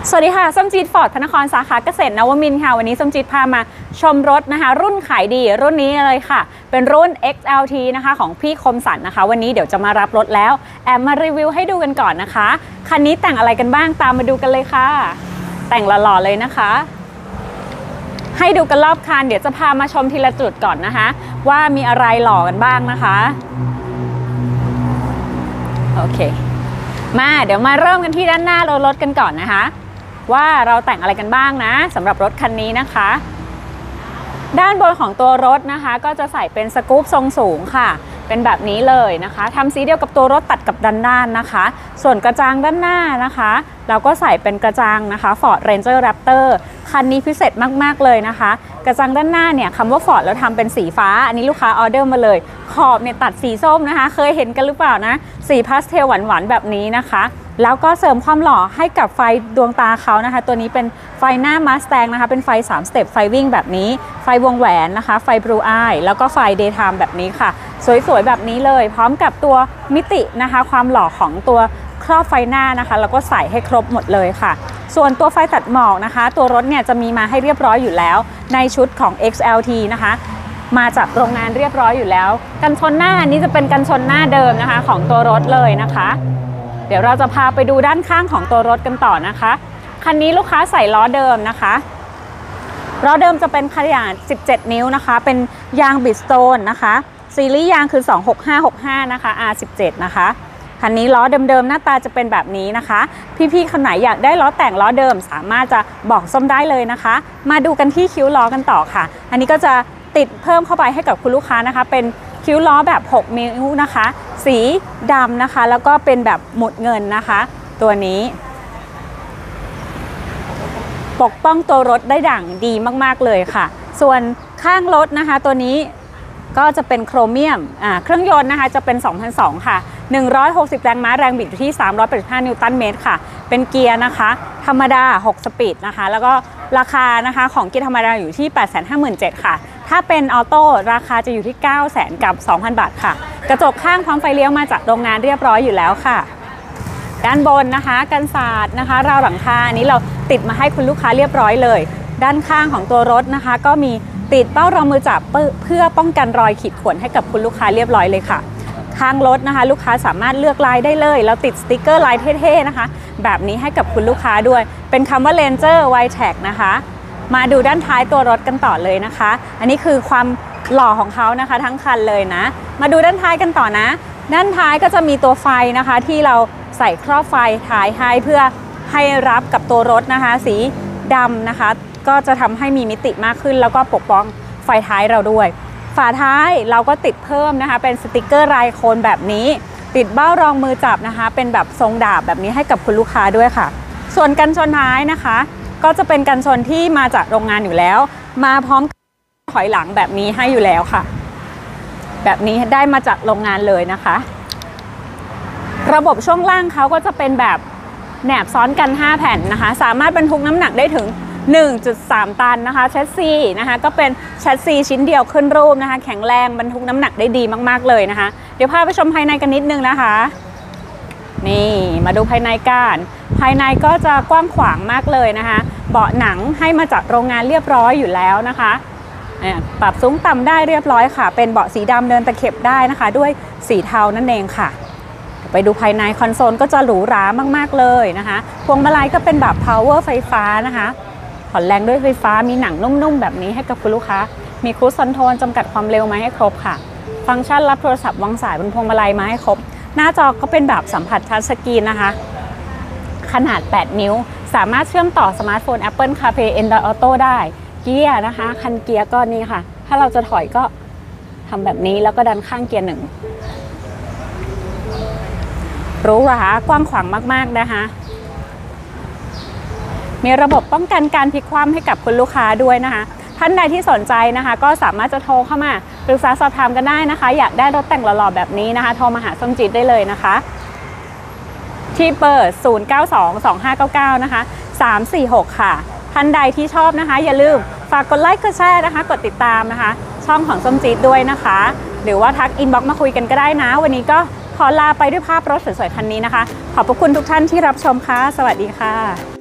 สวัสดีค่ะส้มจี๊ดฟอร์ดพระนครสาขาเกษตรนวมินทร์ค่ะวันนี้ส้มจี๊ดพามาชมรถนะคะรุ่นขายดีรุ่นนี้เลยค่ะเป็นรุ่น XLT นะคะของพี่คมสันนะคะวันนี้เดี๋ยวจะมารับรถแล้วแอบมารีวิวให้ดูกันก่อนนะคะคันนี้แต่งอะไรกันบ้างตามมาดูกันเลยค่ะแต่งหล่อๆเลยนะคะให้ดูกันรอบคันเดี๋ยวจะพามาชมทีละจุดก่อนนะคะว่ามีอะไรหล่อกันบ้างนะคะโอเคมาเดี๋ยวมาเริ่มกันที่ด้านหน้ารถกันก่อนนะคะว่าเราแต่งอะไรกันบ้างนะสำหรับรถคันนี้นะคะด้านบนของตัวรถนะคะก็จะใส่เป็นสกู๊ปทรงสูงค่ะเป็นแบบนี้เลยนะคะทำสีเดียวกับตัวรถตัดกับด้านนะคะส่วนกระจังด้านหน้านะคะเราก็ใส่เป็นกระจังนะคะ Ford Ranger Raptor คันนี้พิเศษมากๆเลยนะคะกระจังด้านหน้าเนี่ยคำว่า Ford แล้วทำเป็นสีฟ้าอันนี้ลูกค้าออเดอร์มาเลยขอบเนี่ยตัดสีส้มนะคะเคยเห็นกันหรือเปล่านะสีพาสเทลหวานๆแบบนี้นะคะแล้วก็เสริมความหล่อให้กับไฟดวงตาเขานะคะตัวนี้เป็นไฟหน้า Mustang นะคะเป็นไฟ3สเต็ปไฟวิ่งแบบนี้ไฟวงแหวนนะคะไฟ Blue Eye แล้วก็ไฟ Daytime แบบนี้ค่ะสวยๆแบบนี้เลยพร้อมกับตัวมิตินะคะความหล่อของตัวครอบไฟหน้านะคะแล้วก็ใส่ให้ครบหมดเลยค่ะส่วนตัวไฟตัดหมอกนะคะตัวรถเนี่ยจะมีมาให้เรียบร้อยอยู่แล้วในชุดของ XLT นะคะมาจากโรงงานเรียบร้อยอยู่แล้วกันชนหน้านี้จะเป็นกันชนหน้าเดิมนะคะของตัวรถเลยนะคะเดี๋ยวเราจะพาไปดูด้านข้างของตัวรถกันต่อนะคะคันนี้ลูกค้าใส่ล้อเดิมนะคะล้อเดิมจะเป็นขนาด17 นิ้วนะคะเป็นยางบิดสโตนนะคะซีรีส์ยางคือ26565นะคะ R17 นะคะคันนี้ล้อเดิมๆหน้าตาจะเป็นแบบนี้นะคะพี่ๆคนไหนอยากได้ล้อแต่งล้อเดิมสามารถจะบอกส้มได้เลยนะคะมาดูกันที่คิ้วล้อกันต่อค่ะอันนี้ก็จะติดเพิ่มเข้าไปให้กับคุณลูกค้านะคะเป็นคิ้วล้อแบบ6 นิ้วนะคะสีดำนะคะแล้วก็เป็นแบบหมุดเงินนะคะตัวนี้ปกป้องตัวรถได้ดั่งดีมากๆเลยค่ะส่วนข้างรถนะคะตัวนี้ก็จะเป็นโครเมียมเครื่องยนต์นะคะจะเป็น2002ค่ะ160แรงม้าแรงบิดอยู่ที่385นิวตันเมตรค่ะเป็นเกียร์นะคะธรรมดา6สปีดนะคะแล้วก็ราคานะคะของเกียร์ธรรมดาอยู่ที่ 857,000 ค่ะถ้าเป็นออโต้ราคาจะอยู่ที่ 900,000 กับ 2,000 บาทค่ะกระจกข้างพร้อมไฟเลี้ยวมาจากโรงงานเรียบร้อยอยู่แล้วค่ะด้านบนนะคะกันศาสตร์นะคะราวหลังคาอันนี้เราติดมาให้คุณลูกค้าเรียบร้อยเลยด้านข้างของตัวรถนะคะก็มีติดเป้ารองมือจับเพื่อป้องกันรอยขีดข่วนให้กับคุณลูกค้าเรียบร้อยเลยค่ะข้างรถนะคะลูกค้าสามารถเลือกลายได้เลยแล้วติดสติกเกอร์ลายเท่ๆนะคะแบบนี้ให้กับคุณลูกค้าด้วยเป็นคำว่า Ranger Wide-Tag นะคะมาดูด้านท้ายตัวรถกันต่อเลยนะคะอันนี้คือความหล่อของเขานะคะทั้งคันเลยนะมาดูด้านท้ายกันต่อนะด้านท้ายก็จะมีตัวไฟนะคะที่เราใส่ครอบไฟท้ายให้เพื่อให้รับกับตัวรถนะคะสีดำนะคะก็จะทำให้มีมิติมากขึ้นแล้วก็ปกป้องไฟท้ายเราด้วยฝาท้ายเราก็ติดเพิ่มนะคะเป็นสติกเกอร์ลายโคนแบบนี้ติดเบ้ารองมือจับนะคะเป็นแบบทรงดาบแบบนี้ให้กับคุณลูกค้าด้วยค่ะส่วนกันชนท้ายนะคะก็จะเป็นกันชนที่มาจากโรงงานอยู่แล้วมาพร้อมถอยหลังแบบนี้ให้อยู่แล้วค่ะแบบนี้ได้มาจากโรงงานเลยนะคะระบบช่วงล่างเขาก็จะเป็นแบบแหนบซ้อนกัน5แผ่นนะคะสามารถบรรทุกน้ำหนักได้ถึง 1.3 ตันนะคะแชสซีนะคะก็เป็นแชสซีชิ้นเดียวขึ้นรูปนะคะแข็งแรงบรรทุกน้ำหนักได้ดีมากๆเลยนะคะเดี๋ยวพาไปชมภายในกันนิดนึงนะคะนี่มาดูภายในกันภายในก็จะกว้างขวางมากเลยนะคะเบาะหนังให้มาจากโรงงานเรียบร้อยอยู่แล้วนะคะปรับสูงต่ำได้เรียบร้อยค่ะเป็นเบาะสีดำเดินตะเข็บได้นะคะด้วยสีเทานั่นเองค่ะไปดูภายในคอนโซลก็จะหรูหรามากๆเลยนะคะพวงมาลัยก็เป็นแบบ power ไฟฟ้านะคะผ่อนแรงด้วยไฟฟ้ามีหนังนุ่มๆแบบนี้ให้กับคุณลูกค้ามีครูซคอนโทรลจำกัดความเร็วมาให้ครบค่ะฟังก์ชันรับโทรศัพท์วางสายบนพวงมาลัยมาให้ครบหน้าจอก็เป็นแบบสัมผัสทัชสกรีนนะคะขนาด8 นิ้วสามารถเชื่อมต่อสมาร์ทโฟน Apple CarPlay Android Auto ได้เกียร์นะคะคันเกียร์ก็นี่ค่ะถ้าเราจะถอยก็ทำแบบนี้แล้วก็ดันข้างเกียร์1หรูหรากว้างขวางมากๆนะคะมีระบบป้องกันการพลิกคว่ำให้กับคุณลูกค้าด้วยนะคะท่านใดที่สนใจนะคะก็สามารถจะโทรเข้ามาปรึกษาสอบถามกันได้นะคะอยากได้รถแต่งหล่อๆแบบนี้นะคะโทรมาหาส้มจี๊ดได้เลยนะคะที่เบอร์092259นะคะ346ค่ะท่านใดที่ชอบนะคะอย่าลืมฝากกดไลค์กดแชร์นะคะกดติดตามนะคะช่องของส้มจี๊ดด้วยนะคะหรือว่าทักอินบ็อกซ์มาคุยกันก็ได้นะวันนี้ก็ขอลาไปด้วยภาพรถสวยๆคันนี้นะคะขอบพระคุณทุกท่านที่รับชมค่ะสวัสดีค่ะ